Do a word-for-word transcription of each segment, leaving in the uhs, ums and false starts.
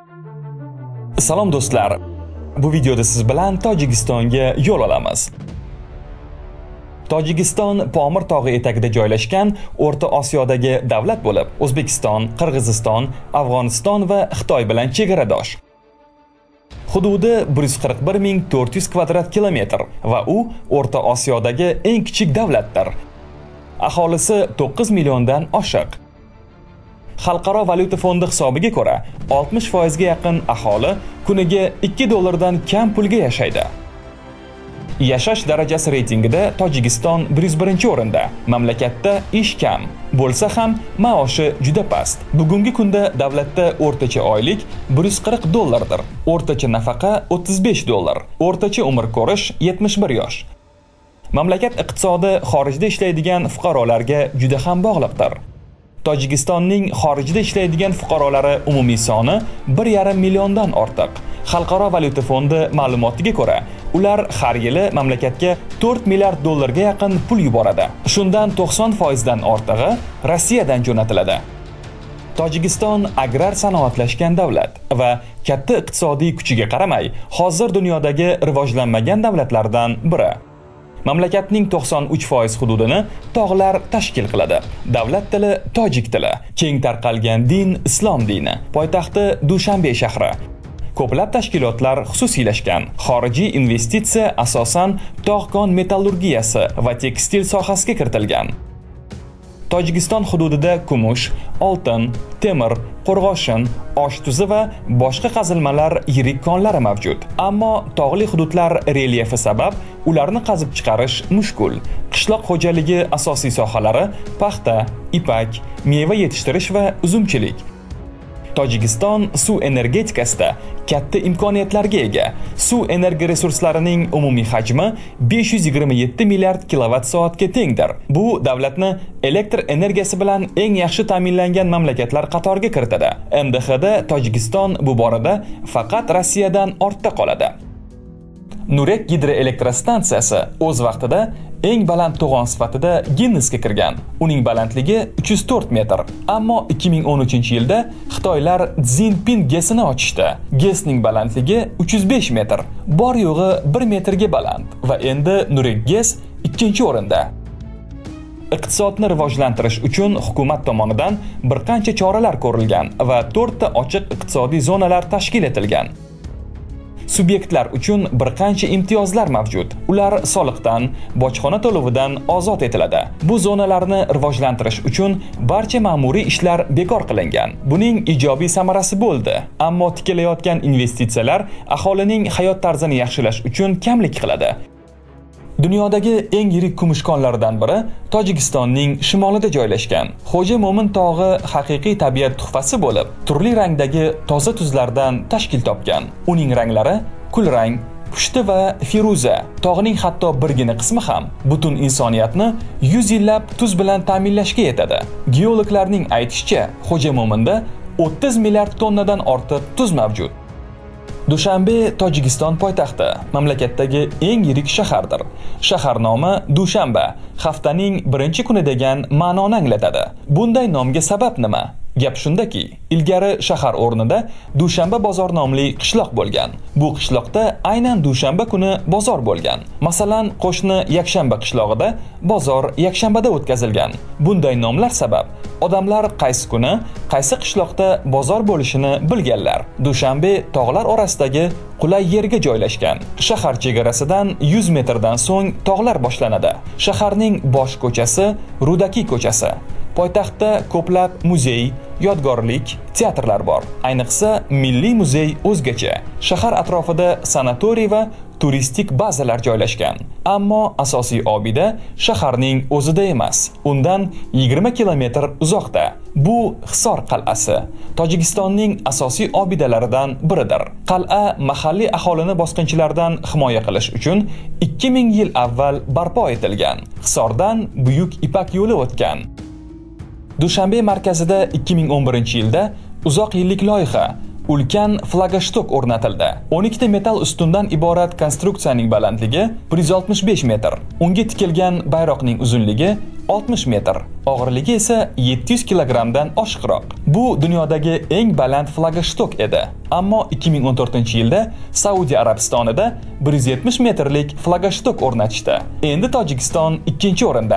Salom do'stlar. Bu videoda siz bilan Tojikistonga yo'l olamiz. Tojikiston Pomir tog'i etagida joylashgan O'rta Osiyodagi davlat bo'lib, O'zbekiston, Qirg'iziston, Afg'oniston va Xitoy bilan chegaradosh. Hududi bir yuz qirq bir ming to'rt yuz kvadrat kilometr va u O'rta Osiyodagi eng kichik davlatdir. Aholisi to'qqiz milliondan oshiq. Xalqaro valyuta fondi hisobiga ko'ra, oltmish foiz ga yaqin aholi kuniga ikki dollardan kam pulga yashaydi. Yashash darajasi reytingida Tojikiston bir yuz birinchi o'rinda. Mamlakatda ish kam, bo'lsa ham maoshi juda past. Bugungi kunda davlatda o'rtacha oylik bir yuz qirq dollardir. O'rtacha nafaqa o'ttiz besh dollar. O'rtacha umr ko'rish yetmish bir yosh. Mamlakat iqtisodi xorijda ishlaydigan fuqarolarga juda ham bog'liqdir. Tojikistonning xorijda ishlaydigan fuqarolari umumiy soni bir yarim milliondan ortiq. Xalqaro valyuta fondi ma'lumotiga ko'ra, ular har yili mamlakatga to'rt milliard dollarga yaqin pul yuboradi. Shundan to'qson foiz dan ortig'i Rossiyadan jo'natiladi. Tojikiston agrar sanoatlashgan davlat va katta iqtisodiy kuchiga qaramay, hozir dunyodagi rivojlanmagan davlatlardan biri. Mamlakatning to'qson uch foiz hududini tog'lar tashkil qiladi. Davlat tili tojik tili, keng tarqalgan din islom dini. Poytaxti Dushanbe shahri. Ko'plab tashkilotlar xususiylashgan. Xorijiy investitsiya asosan tog'-kon metallurgiyasi va tekstil sohasiga kiritilgan. Tojikiston hududida kumush, oltin, temir, qo'rg'oshin, osh tuzi va boshqa qazilmalar yirik konlari mavjud. Ammo tog'li hududlar relyefi sabab ularni qazib chiqarish mushkul. Qishloq xo'jaligi asosiy sohalari paxta, ipak, meva yetishtirish va uzumchilik. Tojikiston suv energetikasida katta imkoniyatlarga ega. Suv energiya resurslarining umumiy hajmi besh yuz yigirma yetti milliard kilovat soatga tengdir. Bu davlatni elektr energiyasi bilan eng yaxshi ta'minlangan mamlakatlar qatoriga kiritadi. M D Hda Tojikiston bu borada faqat Rossiyadan ortda qoladi. Nurek gidroelektrostansiyasi o'z vaqtida eng baland to'g'on sifatida Ginnesga kirgan. Uning balandligi uch yuz to'rt metr. Ammo ikki ming o'n uchinchi yilda Xitoylar Zinpin GESini ochishdi. GESning balandligi uch yuz besh metr, bor yo'g'i bir metrga baland va endi Nurek GES ikkinchi o'rinda. Iqtisodni rivojlantirish uchun hukumat tomonidan bir qancha choralar ko'rilgan va to'rtta ochiq iqtisodiy zonalar tashkil etilgan. Subyektlar uchun bir qancha imtiyozlar mavjud. Ular soliqdan, bojxona to'lovidan ozod etiladi. Bu zonalarni rivojlantirish uchun barcha ma'muriy ishlar bekor qilingan. Buning ijobiy samarasi bo'ldi. Ammo tikilayotgan investitsiyalar aholining hayot tarzini yaxshilash uchun kamlik qiladi. Dunyodagi eng yirik kumush konlaridan biri Tojikistonning shimolida joylashgan. Xo'ja Mo'min tog'i haqiqiy tabiat tuhfasi bo'lib, turli rangdagi toza tuzlardan tashkil topgan. Uning ranglari kulrang, pushti va firuza. Tog'ning hatto birgina qismi ham butun insoniyatni yuz yillab tuz bilan ta'minlashga yetadi. Geologlarning aytishicha, Xo'ja Mo'minda o'ttiz milliard tonnadan ortiq tuz mavjud. Dushanbe Tojikiston poytaxti, mamlakatdagi eng yirik shahardir. Shahar nomi Dushanba, haftaning birinchi kuni degan ma'noni anglatadi. Bunday nomga sabab nima? Gap shundaki, ilgari shahar o'rnida Dushanba bozor nomli qishloq bo'lgan. Bu qishloqda aynan Dushanba kuni bozor bo'lgan. Masalan, qo'shni Yakshanba qishlog'ida bozor yakshanbada o'tkazilgan. Bunday nomlar sabab odamlar qaysi kuni, qaysi qishloqda bozor bo'lishini bilganlar. Dushanbe tog'lar orasidagi qulay yerga joylashgan. Shahar chegarasidan yuz metrdan so'ng tog'lar boshlanadi. Shaharning bosh ko'chasi Rudaki ko'chasi. Poytaxtda ko'plab muzey, yodgorlik, teatrlar bor. Ayniqsa, Milliy muzey o'zgacha. Shahar atrofida sanatoriy va turistik bazalar joylashgan. Ammo asosiy obida shaharning o'zida emas. Undan yigirma kilometr uzoqda. Bu Hisor qal'asi. Tojikistonning asosiy obidalaridan biridir. Qal'a mahalliy aholini bosqinchilardan himoya qilish uchun ikki ming yil avval barpo etilgan. Hisordan Buyuk Ipak yo'li o'tgan. Dushanbe markazida ikki ming o'n birinchi yilda uzoq yillik loyiha ulkan flagashtok o'rnatildi. o'n ikkita metal ustundan iborat konstruksiyaning balandligi bir yuz oltmish besh metr. Unga tikilgan bayroqning uzunligi oltmish metr, og'irligi esa yetti yuz kilogrammdan oshiqroq. Bu dunyodagi eng baland flagshtok edi. Ammo ikki ming o'n to'rtinchi yilda Saudiya Arabistonida bir yuz yetmish metrlik flagshtok o'rnatishdi. Endi Tojikiston ikkinchi o'rinda.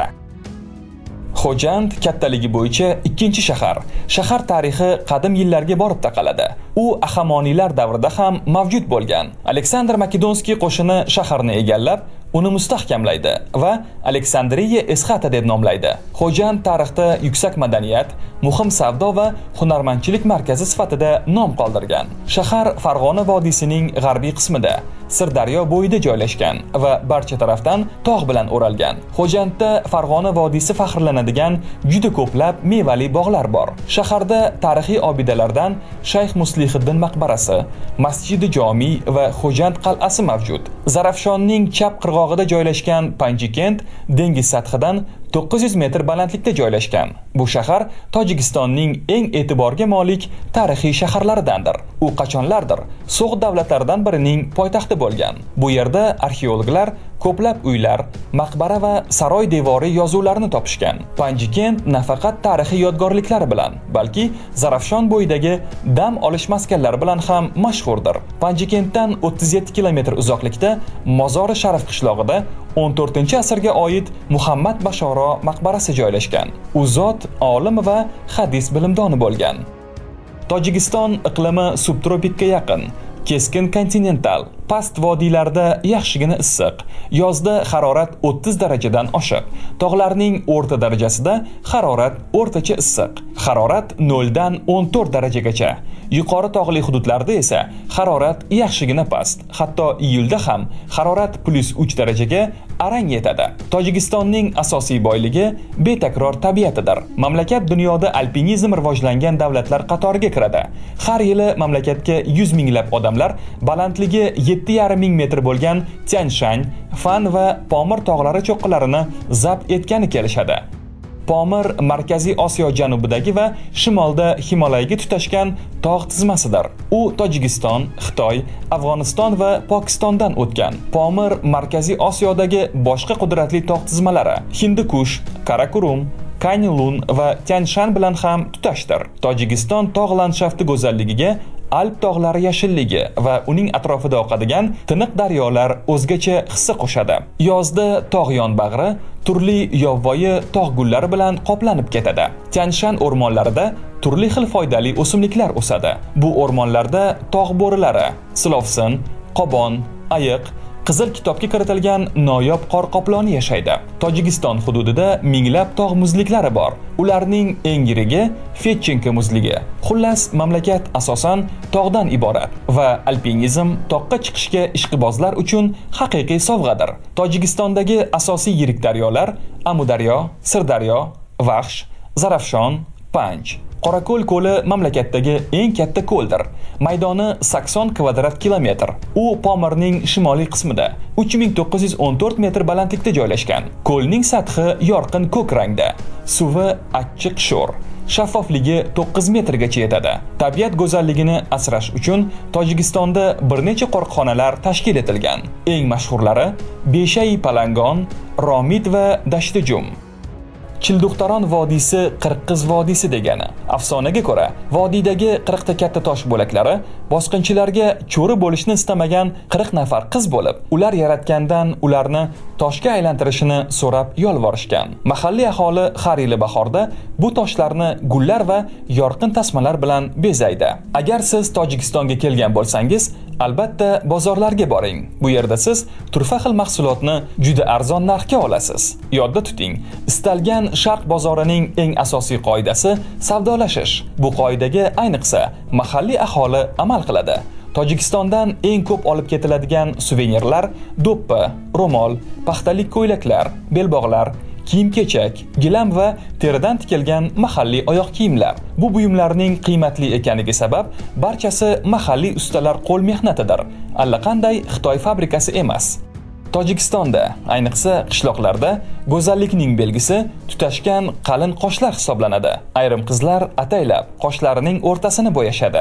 Xo'jand kattaligi bo'yicha ikkinchi shahar. Shahar tarixi qadim yillarga borib taqaladi. U Ahamoniylar davrida ham mavjud bo'lgan. Aleksandr Makedonskiy qo'shini shaharni egallab, uni mustahkamlaydi va Aleksandriya Esxata deb nomlaydi. Xo'jand tarixda yuksak madaniyat, muhim savdo va hunarmandchilik markazi sifatida nom qoldirgan. Shahar Farg'ona vodiysining g'arbiy qismida, Sirdaryo bo'yida joylashgan va barcha tarafdan tog' bilan o'ralgan. Xo'jandda Farg'ona vodiysi faxrlanadigan juda ko'plab mevali bog'lar bor. Shaharda tarixiy obidalardan Shayx Muslihiddin maqbarasi, Masjidi Jomi va Xo'jand qal'asi mavjud. Zarafshonning chap qirg'og'ida joylashgan Panjikent dengiz sathidan to'qqiz yuz metr balandlikda joylashgan. Bu shahar Tojikistonning eng e'tiborga molik tarixiy shaharlaridandir. U qachonlardir So'g'd davlatlaridan birining poytaxti bo'lgan. Bu yerda arxeologlar ko'plab uylar, maqbara va saroy devoriy yozuvlarini topishgan. Panjikent nafaqat tarixiy yodgorliklari bilan, balki Zarafshon bo'yidagi dam olish maskanlari bilan ham mashhurdir. Panjikentdan o'ttiz yetti kilometr uzoqlikda Mozori Sharif qishlog'ida o'n to'rtinchi asrga oid Muhammad Bashoro maqbarasi joylashgan. U zot olim va hadis bilimdoni bo'lgan. Tojikiston iqlimi subtropikka yaqin, keskin kontinental, past vodiylarda yaxshigina issiq, yozda harorat o'ttiz darajadan oshiq, tog'larning o'rta darajasida harorat o'rtacha issiq, harorat nol dan o'n to'rt darajagacha. Yuqori tog'li hududlarda esa harorat yaxshigina past, hatto iyulda ham harorat plus uch darajaga arang yetadi. Tojikistonning asosiy boyligi betakror tabiatidir. Mamlakat dunyoda alpinizm rivojlangan davlatlar qatoriga kiradi. Har yili mamlakatga yuz minglab odamlar balandligi yetti yarim ming metr bo'lgan Tian Shan, Fan va Pomir tog'lari cho'qqalarini zabt etgani kelishadi. Pomir Markaziy Osiyo janubidagi va shimolda Himolayga tutashgan tog' tizmasidir. U Tojikiston, Xitoy, Afg'oniston va Pokistondan o'tgan. Pomir Markaziy Osiyodagi boshqa qudratli tog' tizmalari Hindukush, Karakorum, Kanilun va Tian Shan bilan ham tutashdir. Tojikiston tog' landshafti go'zalligiga Alp tog'lari yashilligi va uning atrofida oqadigan tiniq daryolar o'zgacha hissa qo'shadi. Yozda tog' yonbag'ri turli yovvoyi tog' gullari bilan qoplanib ketadi. Tian Shan o'rmonlarida turli xil foydali o'simliklar o'sadi. Bu o'rmonlarda tog' bo'rilari, silovsin, qobon, ayiq, Qizil kitobga kiritilgan noyob qor qoploni yashaydi. Tojikiston hududida minglab tog' muzliklari bor. Ularning eng yirigi Fetchenka muzligi. Xullas, mamlakat asosan tog'dan iborat va alpinizm toqqa chiqishga ishqibozlar uchun haqiqiy sovg'adir. Tojikistondagi asosiy yirik daryolar Amudaryo, Sirdaryo, Vaxsh, Zarafshon, Panj. Qorako'l ko'li mamlakatdagi eng katta ko'ldir. Maydoni sakson kvadrat kilometr. U Pomirning shimoliy qismida uch ming to'qqiz yuz o'n to'rt metr balandlikda joylashgan. Ko'lning sathi yorqin ko'k rangda, suvi achchiq sho'r. Shaffofligi to'qqiz metrgacha yetadi. Tabiat go'zalligini asrash uchun Tojikistonda bir necha qo'riqxonalar tashkil etilgan. Eng mashhurlari Beshay Palangon, Romit va Dashtijum. Childuxtaron vodiysi Qirqiz vodiysi degani. Afsonaga ko'ra, vodiydagi qirqta katta tosh bo'laklari bosqinchilarga cho'ri bo'lishni istamagan qirq nafar qiz bo'lib, ular yaratgandan ularni toshga aylantirishini so'rab yolvorishgan. Mahalliy aholi har yili bahorda bu toshlarni gullar va yorqin tasmalar bilan bezaydi. Agar siz Tojikistonga kelgan bo'lsangiz, albatta bozorlarga boring. Bu yerda siz turfa xil mahsulotni juda arzon narxga olasiz. Yodda tuting, istalgan Sharq bozorining eng asosiy qoidasi savdolashish. Bu qoidaga ayniqsa mahalliy aholi amal qiladi. Tojikistondan eng ko'p olib ketiladigan suvenirlar do'ppi, ro'mol, paxtalik ko'ylaklar, belbog'lar, kiyim-kechak, gilam va teridan tikilgan mahalliy oyoq kiyimlar. Bu buyumlarning qiymatli ekaniga sabab barchasi mahalliy ustalar qo'l mehnatidir. Allaqanday Xitoy fabrikasi emas. Tojikistonda, ayniqsa qishloqlarda go'zallikning belgisi tutashgan qalin qoshlar hisoblanadi. Ayrim qizlar ataylab qoshlarining o'rtasini bo'yashadi.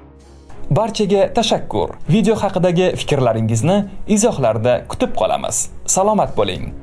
Barchaga tashakkur. Video haqidagi fikrlaringizni izohlarda kutib qolamiz. Salomat bo'ling.